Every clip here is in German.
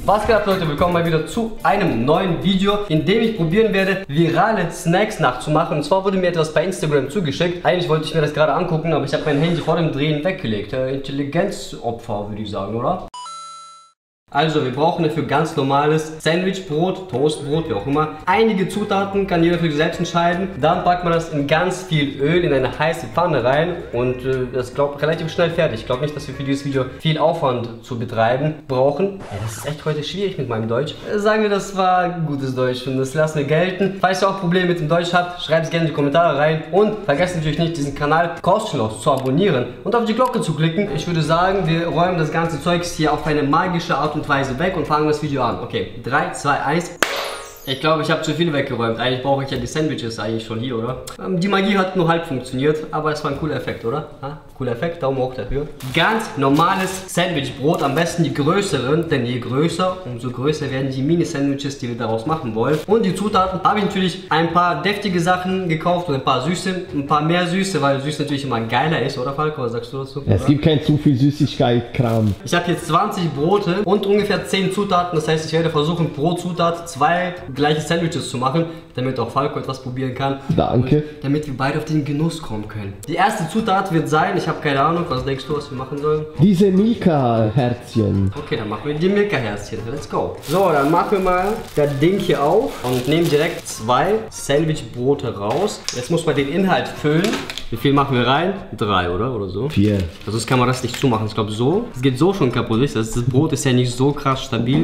Was geht ab, Leute? Willkommen mal wieder zu einem neuen Video, in dem ich probieren werde, virale Snacks nachzumachen. Und zwar wurde mir etwas bei Instagram zugeschickt. Eigentlich wollte ich mir das gerade angucken, aber ich habe mein Handy vor dem Drehen weggelegt. Intelligenzopfer, würde ich sagen, oder? Also, wir brauchen dafür ganz normales Sandwichbrot, Toastbrot, wie auch immer. Einige Zutaten kann jeder für sich selbst entscheiden. Dann packt man das in ganz viel Öl in eine heiße Pfanne rein und das ist relativ schnell fertig. Ich glaube nicht, dass wir für dieses Video viel Aufwand zu betreiben brauchen. Ja, das ist echt heute schwierig mit meinem Deutsch. Sagen wir, das war gutes Deutsch und das lassen wir gelten. Falls ihr auch Probleme mit dem Deutsch habt, schreibt es gerne in die Kommentare rein und vergesst natürlich nicht, diesen Kanal kostenlos zu abonnieren und auf die Glocke zu klicken. Ich würde sagen, wir räumen das ganze Zeugs hier auf eine magische Art und Weise weg und fangen das Video an. Okay, 3, 2, 1. Ich glaube, ich habe zu viel weggeräumt. Eigentlich brauche ich ja die Sandwiches eigentlich schon hier, oder? Die Magie hat nur halb funktioniert, aber es war ein cooler Effekt, oder? Ha? Cooler Effekt, Daumen hoch dafür. Ganz normales Sandwichbrot, am besten die größeren, denn je größer, umso größer werden die Mini-Sandwiches, die wir daraus machen wollen. Und die Zutaten habe ich natürlich ein paar deftige Sachen gekauft und ein paar süße, ein paar mehr süße, weil süß natürlich immer geiler ist, oder Falco? Was sagst du dazu? Es gibt kein zu viel Süßigkeit-Kram. Ich habe jetzt 20 Brote und ungefähr 10 Zutaten, das heißt, ich werde versuchen, pro Zutat 2 gleiche Sandwiches zu machen, damit auch Falco etwas probieren kann. Danke. Damit wir beide auf den Genuss kommen können. Die erste Zutat wird sein, ich habe keine Ahnung, was denkst du, was wir machen sollen? Diese Milka-Herzchen. Okay, dann machen wir die Milka-Herzchen. Let's go. So, dann machen wir mal das Ding hier auf und nehmen direkt 2 Sandwichbrote raus. Jetzt muss man den Inhalt füllen. Wie viel machen wir rein? 3, oder? Oder so? 4. Also sonst kann man das nicht zumachen. Ich glaube so. Es geht so schon kaputt. Das Brot ist ja nicht so krass stabil.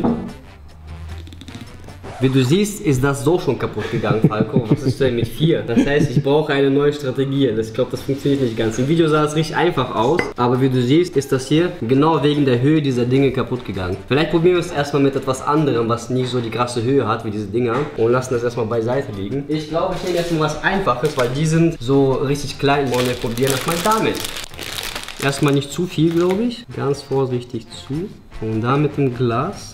Wie du siehst, ist das so schon kaputt gegangen, Falco. Was ist denn mit 4? Das heißt, ich brauche eine neue Strategie. Ich glaube, das funktioniert nicht ganz. Im Video sah es richtig einfach aus, aber wie du siehst, ist das hier genau wegen der Höhe dieser Dinge kaputt gegangen. Vielleicht probieren wir es erstmal mit etwas anderem, was nicht so die krasse Höhe hat wie diese Dinger und lassen das erstmal beiseite liegen. Ich glaube, ich nehme erstmal was Einfaches, weil die sind so richtig klein. Wollen wir probieren erstmal damit. Erstmal nicht zu viel, glaube ich. Ganz vorsichtig zu. Und da mit dem Glas.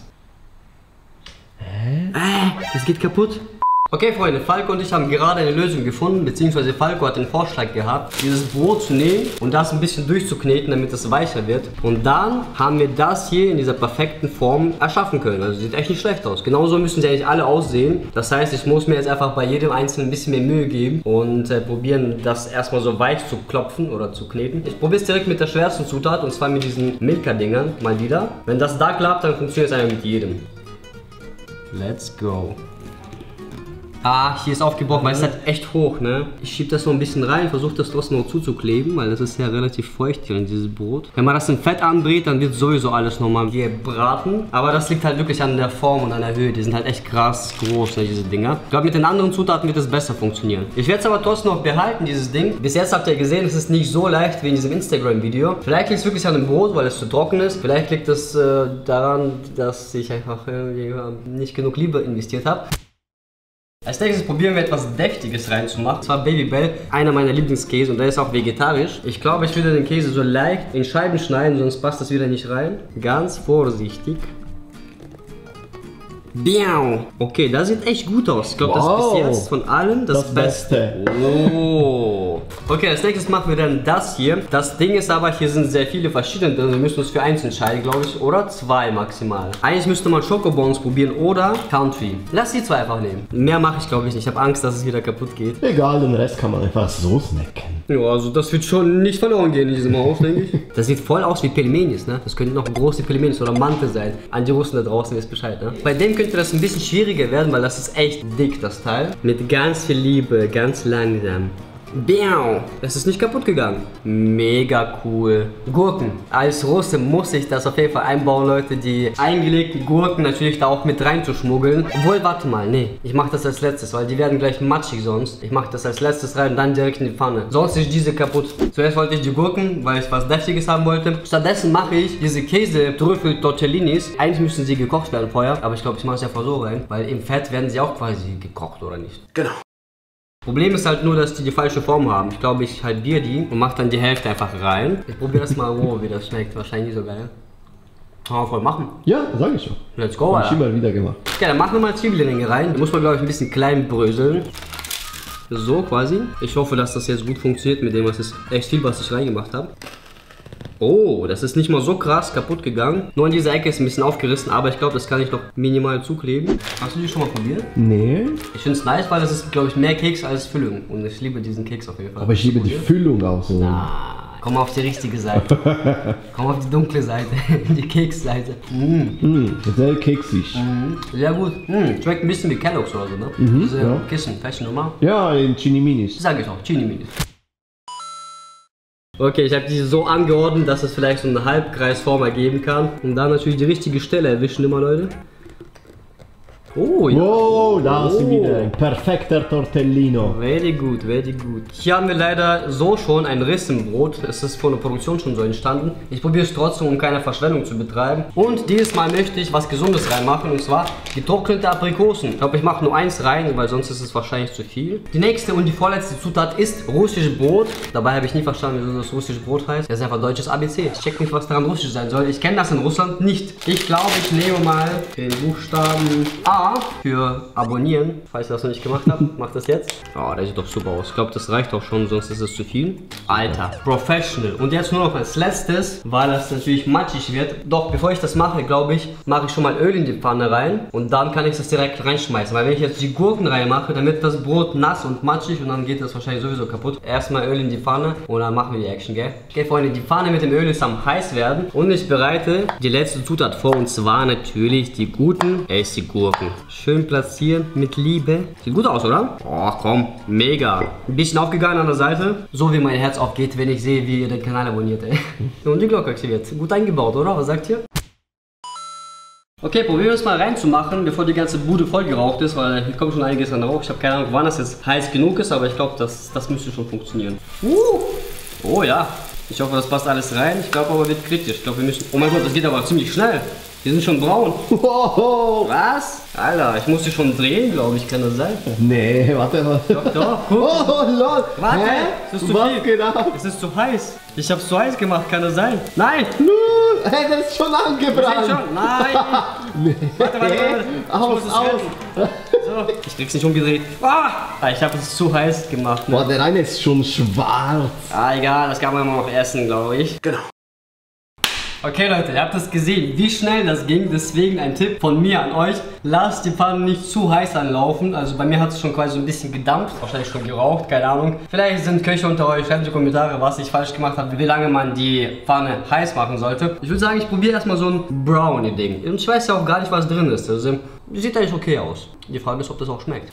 Das geht kaputt. Okay, Freunde, Falco und ich haben gerade eine Lösung gefunden, beziehungsweise Falco hat den Vorschlag gehabt, dieses Brot zu nehmen und das ein bisschen durchzukneten, damit es weicher wird. Und dann haben wir das hier in dieser perfekten Form erschaffen können. Also sieht echt nicht schlecht aus. Genauso müssen sie eigentlich alle aussehen. Das heißt, ich muss mir jetzt einfach bei jedem Einzelnen ein bisschen mehr Mühe geben und probieren, das erstmal so weich zu klopfen oder zu kneten. Ich probiere es direkt mit der schwersten Zutat, und zwar mit diesen Milka-Dingern mal wieder. Wenn das da klappt, dann funktioniert es einfach mit jedem. Let's go. Ah, hier ist aufgebrochen, weil es halt echt hoch, ne? Ich schiebe das so ein bisschen rein, versuche das trotzdem noch zuzukleben, weil das ist ja relativ feucht hier in dieses Brot. Wenn man das in Fett anbrät, dann wird sowieso alles nochmal gebraten. Aber das liegt halt wirklich an der Form und an der Höhe. Die sind halt echt krass groß, ne, diese Dinger. Ich glaube, mit den anderen Zutaten wird es besser funktionieren. Ich werde es aber trotzdem noch behalten, dieses Ding. Bis jetzt habt ihr gesehen, es ist nicht so leicht wie in diesem Instagram-Video. Vielleicht liegt es wirklich an dem Brot, weil es zu trocken ist. Vielleicht liegt es daran, dass ich einfach nicht genug Liebe investiert habe. Als nächstes probieren wir etwas Deftiges reinzumachen. Und zwar Babybel, einer meiner Lieblingskäse, und der ist auch vegetarisch. Ich glaube, ich würde den Käse so leicht in Scheiben schneiden, sonst passt das wieder nicht rein. Ganz vorsichtig. Biau. Okay, das sieht echt gut aus. Ich glaube, das ist bis jetzt von allen das Beste. Oh. Okay, als nächstes machen wir dann das hier. Das Ding ist aber, hier sind sehr viele verschiedene drin. Wir müssen uns für eins entscheiden, glaube ich. Oder 2 maximal. Eigentlich müsste man Schokobons probieren oder Country. Lass die 2 einfach nehmen. Mehr mache ich, glaube ich, nicht. Ich habe Angst, dass es wieder kaputt geht. Egal, den Rest kann man einfach so snacken. Ja, also das wird schon nicht verloren gehen in diesem Haus, denke ich. Das sieht voll aus wie Pelmenis, ne? Das könnten noch große Pelmenis oder Mante sein. An die Russen da draußen wisst Bescheid, ne? Bei dem könnte das ein bisschen schwieriger werden, weil das ist echt dick, das Teil. Mit ganz viel Liebe, ganz langsam. Biau! Das ist nicht kaputt gegangen. Mega cool. Gurken. Als Russe muss ich das auf jeden Fall einbauen, Leute. Die eingelegten Gurken natürlich da auch mit reinzuschmuggeln. Obwohl, warte mal, nee. Ich mache das als letztes, weil die werden gleich matschig sonst. Ich mache das als letztes rein und dann direkt in die Pfanne. Sonst ist diese kaputt. Zuerst wollte ich die Gurken, weil ich was Deftiges haben wollte. Stattdessen mache ich diese Käse-Trüffel-Tortellinis. Eigentlich müssen sie gekocht werden vorher, aber ich glaube, ich mache es einfach so rein, weil im Fett werden sie auch quasi gekocht, oder nicht? Genau. Problem ist halt nur, dass die falsche Form haben. Ich glaube, ich halbiere die und mache dann die Hälfte einfach rein. Ich probiere das mal roh, wie das schmeckt. Wahrscheinlich nicht so geil. Kann man voll machen. Ja, sag ich schon. Let's go, Alter. Hab ich immer wieder gemacht. Okay, dann machen wir mal Zwiebelringe rein. Da muss man, glaube ich, ein bisschen klein bröseln. So quasi. Ich hoffe, dass das jetzt gut funktioniert mit dem, was ist echt viel, was ich reingemacht habe. Oh, das ist nicht mal so krass kaputt gegangen. Nur an dieser Ecke ist ein bisschen aufgerissen, aber ich glaube, das kann ich noch minimal zukleben. Hast du die schon mal probiert? Nee. Ich finde es nice, weil das ist, glaube ich, mehr Keks als Füllung. Und ich liebe diesen Keks auf jeden Fall. Aber ich liebe die Füllung auch so. Komm auf die richtige Seite. Komm auf die dunkle Seite. Die Keksseite. Sehr keksig. Sehr gut. Schmeckt ein bisschen wie Kellogg's oder so, ne? Diese Kissen, welche Nummer? Ja, in Chini-Minis. Sag ich auch, Chini-Minis. Okay, ich habe die so angeordnet, dass es vielleicht so eine Halbkreisform ergeben kann. Und dann natürlich die richtige Stelle erwischen immer, Leute. Oh, ja. Wow, da ist wieder ein perfekter Tortellino. Very good, very good. Hier haben wir leider so schon einen Riss im Brot. Es ist von der Produktion schon so entstanden. Ich probiere es trotzdem, um keine Verschwendung zu betreiben. Und dieses Mal möchte ich was Gesundes reinmachen, und zwar getrocknete Aprikosen. Ich glaube, ich mache nur eins rein, weil sonst ist es wahrscheinlich zu viel. Die nächste und die vorletzte Zutat ist russisches Brot. Dabei habe ich nie verstanden, wieso das russische Brot heißt. Das ist einfach deutsches ABC. Ich check nicht, was daran russisch sein soll. Ich kenne das in Russland nicht. Ich glaube, ich nehme mal den Buchstaben A für abonnieren. Falls ihr das noch nicht gemacht habt, macht das jetzt. Oh, der sieht doch super aus. Ich glaube, das reicht auch schon, sonst ist es zu viel. Alter, professional. Und jetzt nur noch als letztes, weil das natürlich matschig wird. Doch, bevor ich das mache, glaube ich, mache ich schon mal Öl in die Pfanne rein. Und dann kann ich das direkt reinschmeißen. Weil wenn ich jetzt die Gurken reinmache, dann wird das Brot nass und matschig und dann geht das wahrscheinlich sowieso kaputt. Erstmal Öl in die Pfanne und dann machen wir die Action, gell? Okay, Freunde, die Pfanne mit dem Öl ist am heiß werden. Und ich bereite die letzte Zutat vor, und zwar natürlich die guten Essiggurken. Schön platzieren mit Liebe. Sieht gut aus, oder? Oh, komm, mega. Ein bisschen aufgegangen an der Seite. So wie mein Herz aufgeht, wenn ich sehe, wie ihr den Kanal abonniert, ey. Und die Glocke aktiviert. Gut eingebaut, oder? Was sagt ihr? Okay, probieren wir es mal reinzumachen, bevor die ganze Bude voll geraucht ist, weil hier kommt schon einiges an Rauch. Ich habe keine Ahnung, wann das jetzt heiß genug ist, aber ich glaube, das müsste schon funktionieren. Oh ja. Ich hoffe, das passt alles rein. Ich glaube aber, wird kritisch. Ich glaube, wir müssen... Oh mein Gott, das geht aber ziemlich schnell. Die sind schon braun. Was? Alter, ich muss die schon drehen, glaube ich. Kann das sein? Nee, warte mal. Doch, guck. Oh, lol. Warte, Hä? es ist zu Was viel. genau? Es ist zu heiß. Ich hab's zu heiß gemacht, kann das sein? Nein! Hey, das ist schon angebrannt. Schon? Nein! Nee. Warte. Aus. So, ich krieg's nicht umgedreht. Ich habe es zu heiß gemacht. Boah, der eine ist schon schwarz. Egal, das kann man immer noch essen, glaube ich. Genau. Okay Leute, ihr habt das gesehen, wie schnell das ging, deswegen ein Tipp von mir an euch. Lasst die Pfanne nicht zu heiß anlaufen, also bei mir hat es schon quasi so ein bisschen gedampft, wahrscheinlich schon geraucht, keine Ahnung. Vielleicht sind Köche unter euch, schreibt in die Kommentare, was ich falsch gemacht habe, wie lange man die Pfanne heiß machen sollte. Ich würde sagen, ich probiere erstmal so ein Brownie-Ding. Und ich weiß ja auch gar nicht, was drin ist, also sieht eigentlich okay aus. Die Frage ist, ob das auch schmeckt.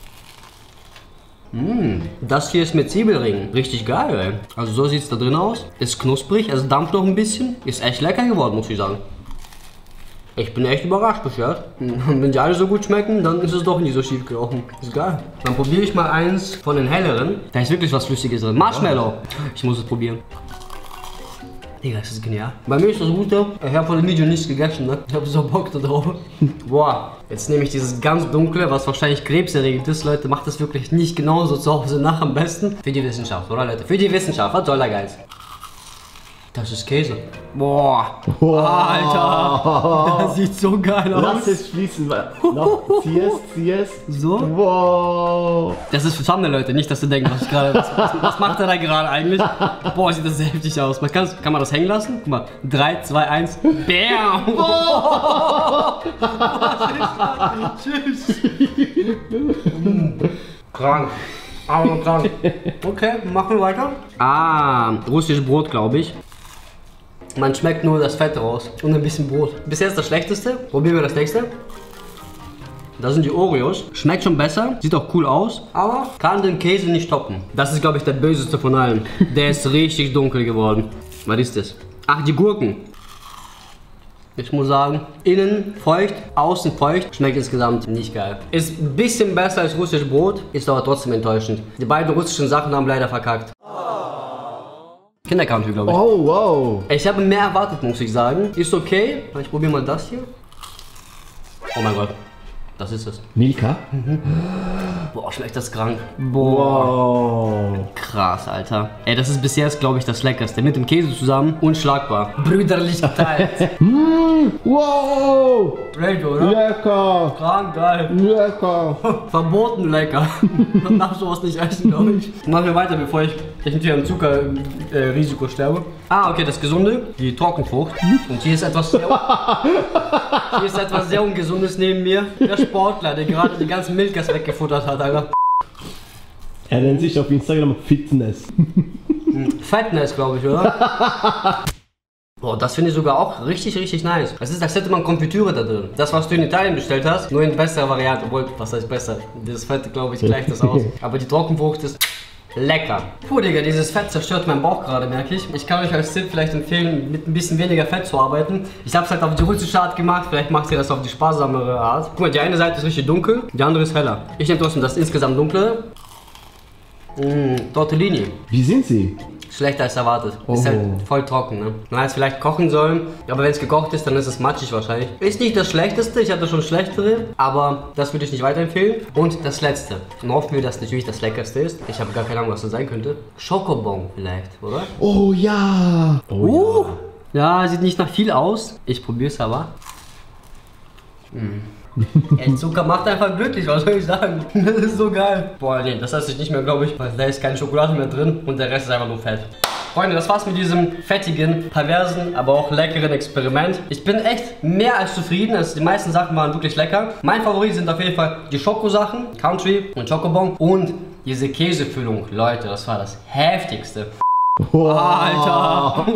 Das hier ist mit Zwiebelringen. Richtig geil, ey. Also so sieht es da drin aus. Ist knusprig, es dampft noch ein bisschen. Ist echt lecker geworden, muss ich sagen. Ich bin echt überrascht bisher. Wenn die alle so gut schmecken, dann ist es doch nicht so schief gelaufen. Ist geil. Dann probiere ich mal eins von den helleren. Da ist wirklich was Flüssiges drin. Marshmallow. Ich muss es probieren. Digga, das ist genial. Bei mir ist das Gute, ich habe von dem Video nichts gegessen, ne? Ich habe so Bock da drauf. Boah, jetzt nehme ich dieses ganz dunkle, was wahrscheinlich krebserregend ist, Leute. Macht das wirklich nicht genauso zu Hause nach am besten. Für die Wissenschaft, oder Leute? Für die Wissenschaft, was soll der Geiz? Das ist Käse. Boah. Alter. Das sieht so geil aus. Lass es fließen. Noch. Zieh es. So. Wow. Das ist für Thumbnail, Leute. Nicht, dass du denkst, was macht er da gerade eigentlich? Boah, sieht das sehr heftig aus. Kann man das hängen lassen? Guck mal. 3, 2, 1. Bam. Tschüss. Krank. Aber krank. Okay, machen wir weiter. Russisches Brot, glaube ich. Man schmeckt nur das Fett raus und ein bisschen Brot. Bis jetzt das Schlechteste. Probieren wir das nächste. Das sind die Oreos. Schmeckt schon besser, sieht auch cool aus, aber kann den Käse nicht toppen. Das ist, glaube ich, der böseste von allen. Der ist richtig dunkel geworden. Was ist das? Ach, die Gurken. Ich muss sagen, innen feucht, außen feucht. Schmeckt insgesamt nicht geil. Ist ein bisschen besser als russisches Brot, ist aber trotzdem enttäuschend. Die beiden russischen Sachen haben leider verkackt. Kindercountry, glaube ich. Oh, wow. Ich habe mehr erwartet, muss ich sagen. Ist okay. Ich probiere mal das hier. Oh mein Gott. Das ist es. Milka? Boah, schmeckt das krank. Boah. Wow. Krass, Alter. Ey, das ist bis jetzt, glaube ich, das Leckerste. Mit dem Käse zusammen. Unschlagbar. Brüderlich geteilt. Wow. Great, oder? Lecker. Krank, geil. Lecker. Verboten lecker. Man darf sowas nicht essen, glaube ich. Machen wir weiter, bevor ich ich nicht am Zuckerrisiko sterbe. Ah, okay, das Gesunde, die Trockenfrucht. Und hier ist etwas sehr Ungesundes neben mir. Der Sportler, der gerade die ganzen Milkas weggefuttert hat, Alter. Er nennt sich auf Instagram Fitness. Fatness, glaube ich, oder? Boah, das finde ich sogar auch richtig, richtig nice. Es ist, als hätte man Konfitüre da drin. Das, was du in Italien bestellt hast, nur in besserer Variante. Obwohl, was heißt besser? Das Fett, glaube ich, gleicht das aus. Aber die Trockenfrucht ist lecker. Puh, Digga, dieses Fett zerstört meinen Bauch gerade, merke ich. Ich kann euch als Tipp vielleicht empfehlen, mit ein bisschen weniger Fett zu arbeiten. Ich habe es halt auf die russische Art gemacht, vielleicht macht ihr das auf die sparsamere Art. Guck mal, die eine Seite ist richtig dunkel, die andere ist heller. Ich nehme trotzdem das insgesamt dunkle. Tortellini. Wie sind sie? Schlechter als erwartet. Ist halt voll trocken, ne? Man hätte es vielleicht kochen sollen, aber wenn es gekocht ist, dann ist es matschig wahrscheinlich. Ist nicht das Schlechteste, ich hatte schon schlechtere, aber das würde ich nicht weiterempfehlen. Und das Letzte. Und hoffen wir, dass natürlich das Leckerste ist. Ich habe gar keine Ahnung, was das sein könnte. Schokobon vielleicht, oder? Oh ja! Oh, ja, sieht nicht nach viel aus. Ich probiere es aber. Ey, Zucker macht einfach glücklich, was soll ich sagen? Das ist so geil. Boah, nee, das esse ich nicht mehr, glaube ich, weil da ist keine Schokolade mehr drin und der Rest ist einfach nur Fett. Freunde, das war's mit diesem fettigen, perversen, aber auch leckeren Experiment. Ich bin echt mehr als zufrieden, also die meisten Sachen waren wirklich lecker. Mein Favorit sind auf jeden Fall die Schokosachen, Country und Schokobon und diese Käsefüllung. Leute, das war das Heftigste. wow. Alter!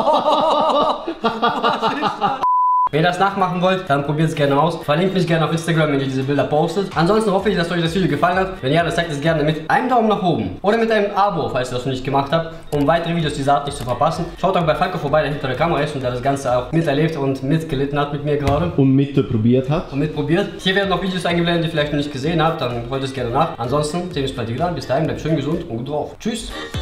Was ist das? Wenn ihr das nachmachen wollt, dann probiert es gerne aus. Verlinkt mich gerne auf Instagram, wenn ihr diese Bilder postet. Ansonsten hoffe ich, dass euch das Video gefallen hat. Wenn ja, dann zeigt es gerne mit einem Daumen nach oben. Oder mit einem Abo, falls ihr das noch nicht gemacht habt, um weitere Videos dieser Art nicht zu verpassen. Schaut auch bei Falco vorbei, der hinter der Kamera ist und der das Ganze auch miterlebt und mitgelitten hat mit mir gerade. Und mitprobiert hat. Und mitprobiert. Hier werden noch Videos eingeblendet, die ihr vielleicht noch nicht gesehen habt. Dann holt es gerne nach. Ansonsten sehen wir uns bald wieder. Bis dahin, bleibt schön gesund und gut drauf. Tschüss!